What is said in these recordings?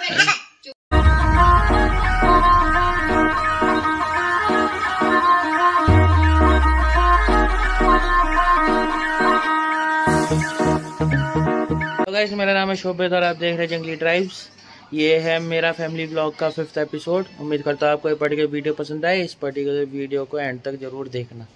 Guys, मेरा नाम है शोभित और आप देख रहे हैं जंगली ट्राइब्स। ये है मेरा फैमिली व्लॉग का 5th एपिसोड। उम्मीद करता हूँ आपको ये पर्टिकुलर वीडियो पसंद आए। इस पर्टिकुलर वीडियो को एंड तक जरूर देखना।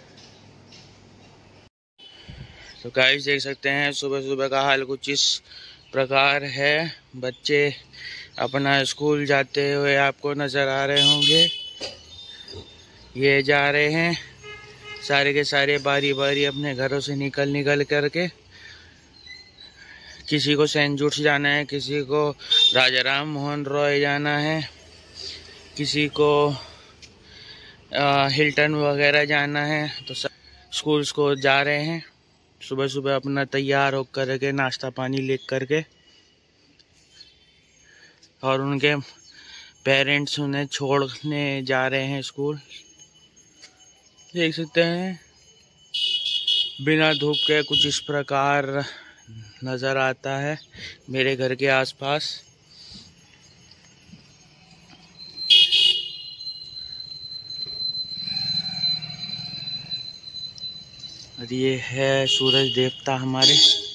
तो गाइस देख सकते हैं सुबह सुबह का हाल कुछ इस प्रकार है। बच्चे अपना स्कूल जाते हुए आपको नज़र आ रहे होंगे। ये जा रहे हैं सारे के सारे बारी बारी अपने घरों से निकल करके। किसी को सेंट जूड्स जाना है, किसी को राजा राम मोहन रॉय जाना है, किसी को हिल्टन वगैरह जाना है। तो सब स्कूल्स को जा रहे हैं सुबह सुबह अपना तैयार होकर के, नाश्ता पानी ले करके, और उनके पेरेंट्स उन्हें छोड़ने जा रहे हैं स्कूल। देख सकते हैं बिना धूप के कुछ इस प्रकार नज़र आता है मेरे घर के आसपास। और ये है सूरज देवता हमारे।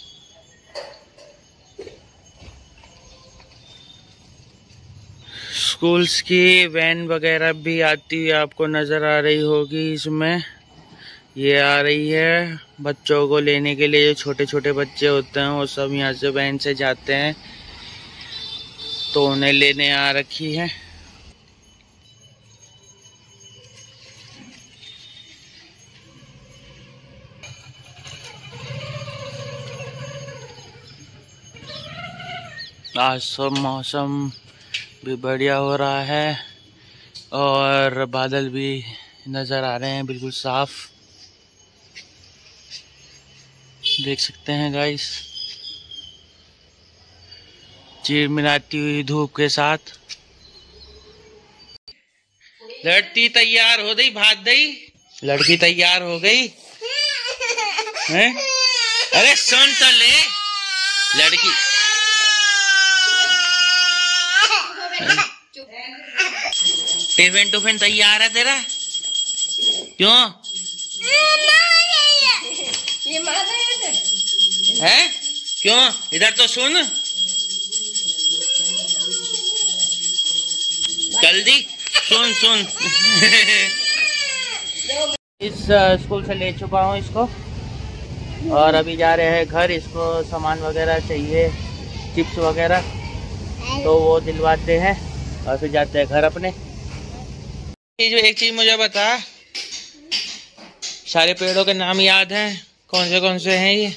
स्कूल्स की वैन वगैरह भी आती हुई आपको नज़र आ रही होगी। इसमें ये आ रही है बच्चों को लेने के लिए। जो छोटे छोटे बच्चे होते हैं वो सब यहाँ से वैन से जाते हैं, तो उन्हें लेने आ रखी है। आज तो मौसम भी बढ़िया हो रहा है और बादल भी नज़र आ रहे हैं बिल्कुल साफ। देख सकते हैं गाइस चिलमिलाती हुई धूप के साथ। लड़की तैयार हो गई, भाग गई। लड़की तैयार हो गई हैं? अरे सुन तो ले, लड़की टिफिन टुफिन तैयार है तेरा? क्यों है? क्यों? इधर तो सुन, जल्दी सुन। इस स्कूल से ले चुका हूँ इसको और अभी जा रहे हैं घर। इसको सामान वगैरह चाहिए, चिप्स वगैरह, तो वो दिलवाते हैं और फिर जाते हैं घर अपने। एक चीज मुझे बता, सारे पेड़ों के नाम याद हैं? कौन से हैं ये?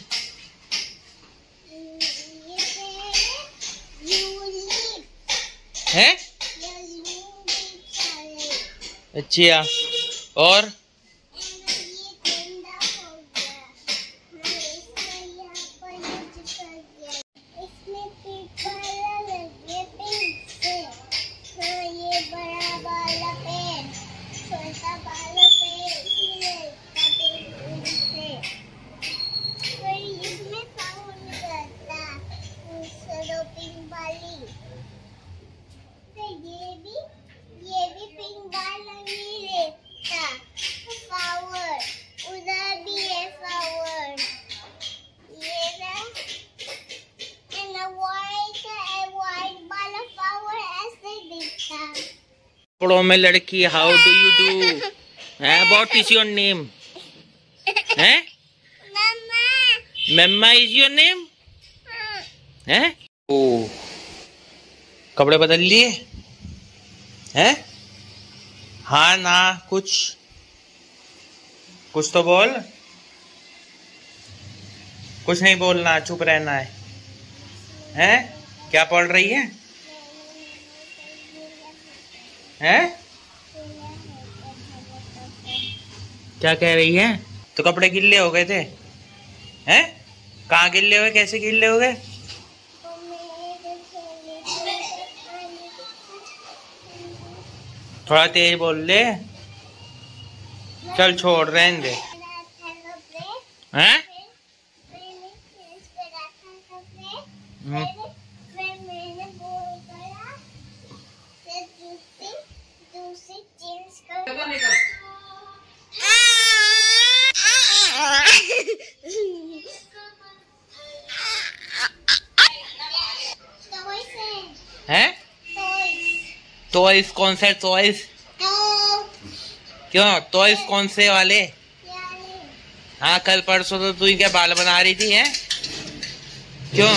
हैं? अच्छा, और कपड़ों में लड़की, how do you do? What is your name? हैं? मम्मा इज योर नेम? हैं? ओ, कपड़े बदल लिए हैं? हाँ ना, कुछ तो बोल। कुछ नहीं बोलना, चुप रहना है। हैं? क्या पढ़ रही है? हैं? क्या कह रही है? तो कपड़े गिल्ले हो गए थे? हैं? कहाँ गिल्ले हुए, कैसे गिल्ले हो गए? थोड़ा तेज बोल ले। चल छोड़, रहने दे। हैं? हैं? टॉयज कौन से टॉयज? क्यों टॉयज कौन से वाले? हाँ कल परसों तो तू इनके बाल बना रही थी, हैं? क्यों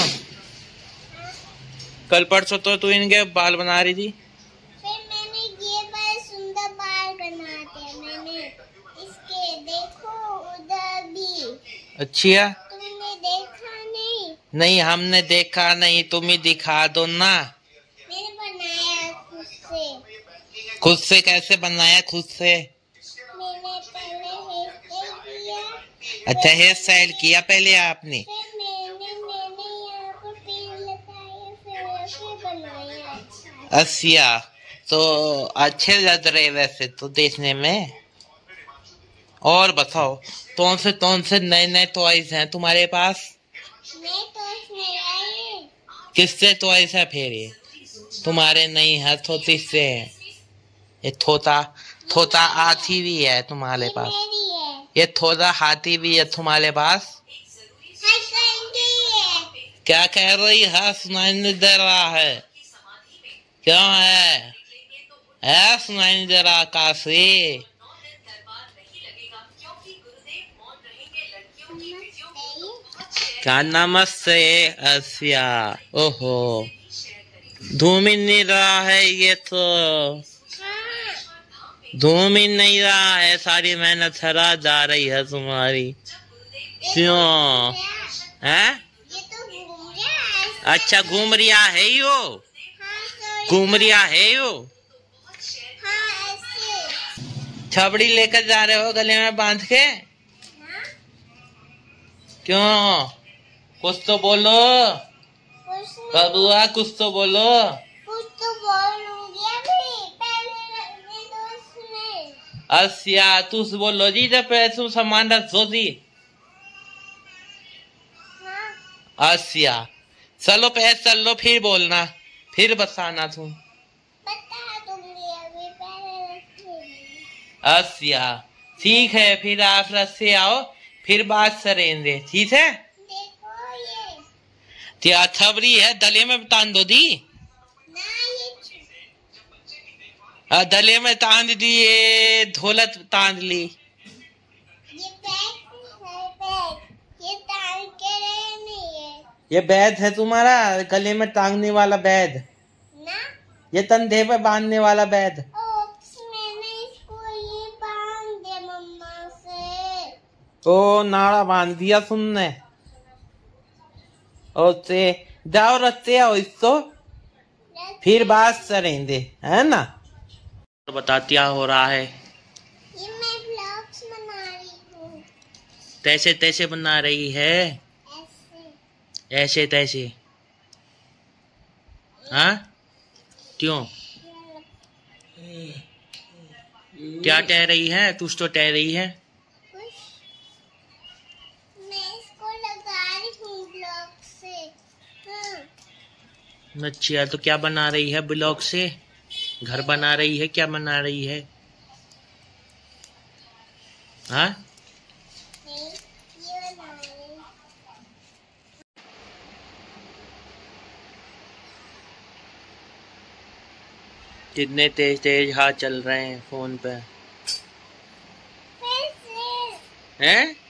कल परसों तो तू इनके बाल बना रही थी? फिर मैंने ये बड़े सुंदर बाल बनाते मैंने इसके, देखो उधर भी। अच्छा तुमने देखा नहीं? नहीं हमने देखा नहीं, तुम ही दिखा दो ना। मैंने बनाया खुद से। खुद से कैसे बनाया? खुद से मैंने पहले हेयर स्टाइल किया। अच्छा हेयर स्टाइल किया पहले आपने? फिर मैंने यहाँ पर पिन लगाया, फिर बनाया। अच्छा तो अच्छे लग रहे वैसे तो देखने में। और बताओ कौन से नए नए टॉयज हैं तुम्हारे पास? मैं तो इसमें आई। किससे टॉयज है फिर ये तुम्हारे? नहीं है तो किससे है? ये थोता हाथी भी है तुम्हारे पास? मेरी है। ये थोड़ा हाथी भी है तुम्हारे पास? क्या कह रही है? सुनाई नहीं दे रहा है। क्यों है सुनाई नहीं दे रहा? काशी क्या नमस्ते? अच्छा ओहो धूम ही नहीं रहा है ये तो। धूम ही नहीं रहा है, सारी मेहनत हरा जा रही है तुम्हारी। क्यों है? अच्छा घूम रिया है यो? घूम रिया है यो? छबड़ी लेकर जा रहे हो गले में बांध के? क्यों कुछ तो बोलो कबुआ, कुछ तो बोलो। कुछ तो बोलूंगी अभी, पहले दोस्त में। अच्छा तू बोलो जी जब तुम सामान रख दो जी। हाँ। अच्छा चलो पैसे चल लो फिर बोलना, फिर बताना तुम। बता दूंगी अभी, पहले रखेंगे। अच्छा ठीक है फिर आप रथ से आओ फिर बात करेंगे, ठीक है? देखो ये क्या छबरी है दले में तान दो दी? ना, ये दले में तान दिए, ढोलक तान ली। ये बैग है, बैग ये टांग के नहीं है। ये बैद है तुम्हारा गले में टांगने वाला बैद ना? ये कंधे पे बांधने वाला बैद? मैंने इसको ये बांध दिया मम्मा से। ओ नाड़ा बांध दिया तुमने? ओसे जाओ रखते आओ इसको फिर बात करेंगे, है ना? बता क्या हो रहा है? ये मैं ब्लॉग्स बना रही हूँ। तैसे तैसे बना रही है? ऐसे तैसे? हाँ क्यों क्या कह रही है? कुछ तो कह रही है। मैं इसको लगा रही हूँ ब्लॉक से। हाँ। अच्छा तो क्या बना रही है ब्लॉक से? घर बना रही है? क्या बना रही है? हाँ नहीं, ये बना रही हूँ। कितने तेज तेज हाथ चल रहे हैं फोन पे, फिर से हैं?